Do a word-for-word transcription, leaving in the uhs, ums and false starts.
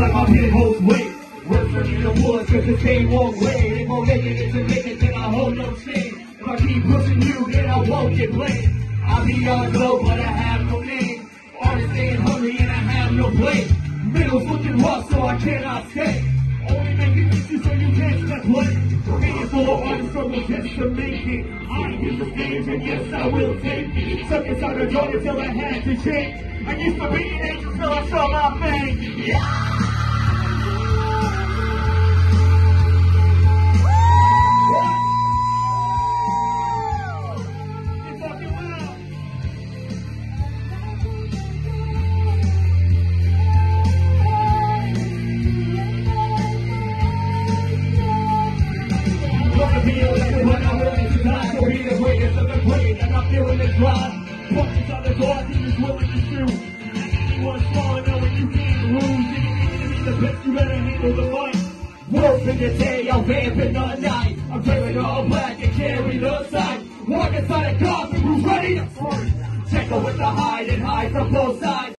like my pinholes wait. Work for me in the woods, cause the same won't wait. Ain't more making it to make it, then I hold no shame. If I keep pushing you, then I won't get blamed. I'll be on the globe, but I have no name. Artists staying hungry and I have no blame. Middle's looking rough, so I cannot stay. Only making issues so you can't step late. Being full of artists struggle just to make it. I use the stage and yes, I will take it. Stuck inside the joint until I had to change. I used to be an angel till I saw my fame. Yeah! When I'm willing to die, so be the greatest of the great, and I'm feeling the drive. Punches on the door, I think it's willing to shoot. Anyone small and knowing you can't lose. Anything to be the best, you better handle the fight. Work in the day, I'm vamping the night. I'm draping all black and carry the sign. Walk inside a coffin, who's ready to fight? Check out with the hide and hide from both sides.